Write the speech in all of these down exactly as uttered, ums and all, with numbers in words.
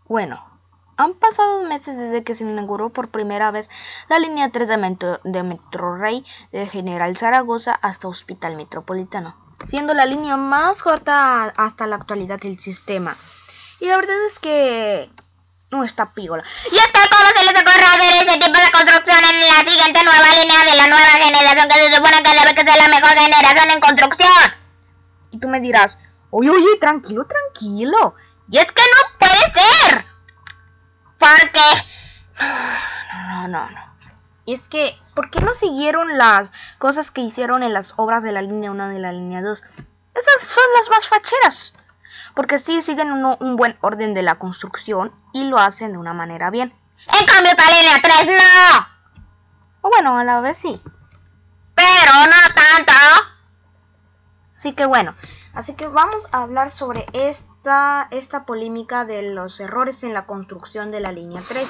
Bueno, han pasado meses desde que se inauguró por primera vez la línea tres de Metro, de Metrorrey de General Zaragoza hasta Hospital Metropolitano, siendo la línea más corta hasta la actualidad del sistema. Y la verdad es que no está pígola. Y es que cómo se les ocurre hacer ese tipo de construcción en la siguiente nueva línea de la nueva generación, que se supone que debe que ser la mejor generación en construcción. Y tú me dirás, oye, oye, tranquilo, tranquilo. Y es que no puede ser. Porque... No, no, no, no. Y es que, ¿por qué no siguieron las cosas que hicieron en las obras de la línea uno y de la línea dos? Esas son las más facheras. Porque sí siguen uno, un buen orden de la construcción y lo hacen de una manera bien. En cambio, esta línea tres no. O bueno, a la vez sí. Pero no tanto. Así que bueno, así que vamos a hablar sobre esta, esta polémica de los errores en la construcción de la línea tres.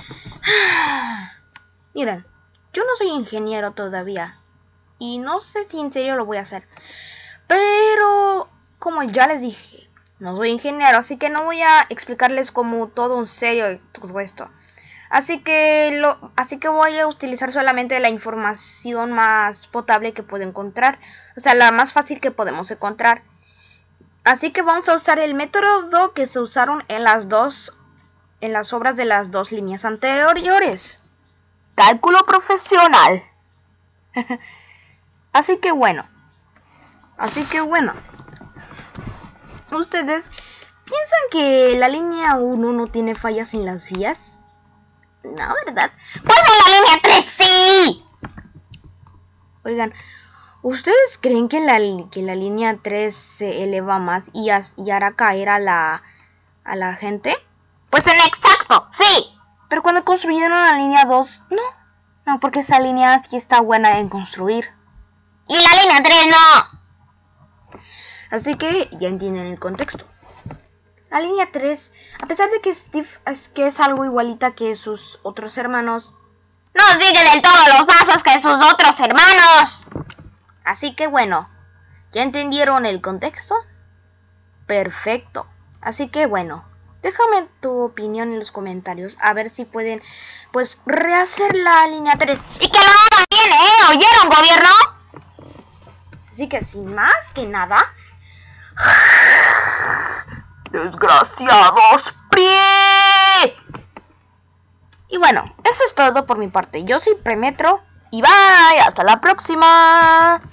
Miren, yo no soy ingeniero todavía y no sé si en serio lo voy a hacer. Pero, como ya les dije, no soy ingeniero, así que no voy a explicarles como todo en serio todo esto. Así que, lo, así que voy a utilizar solamente la información más potable que puedo encontrar. O sea, la más fácil que podemos encontrar. Así que vamos a usar el método que se usaron en las dos, en las obras de las dos líneas anteriores. Cálculo profesional. Así que bueno. Así que bueno. ¿Ustedes piensan que la línea uno no tiene fallas en las vías? No, ¿verdad? Pues en la línea tres sí. Oigan, ¿ustedes creen que la, que la línea tres se eleva más y, as, y hará caer a la, a la gente? Pues en exacto, sí. Pero cuando construyeron la línea dos, no. No, porque esa línea sí está buena en construir. Y la línea tres no. Así que ya entienden el contexto. La línea tres, a pesar de que Steve es, que es algo igualita que sus otros hermanos, no sigue del todo los pasos que sus otros hermanos. Así que bueno, ¿ya entendieron el contexto? Perfecto. Así que bueno, déjame tu opinión en los comentarios, a ver si pueden, pues, rehacer la línea tres. Y que lo hagan bien, ¿eh? ¿Oyeron, gobierno? Así que sin más que nada... ¡Desgraciados! ¡Pri! Y bueno, eso es todo por mi parte. Yo soy Premetro y bye, hasta la próxima.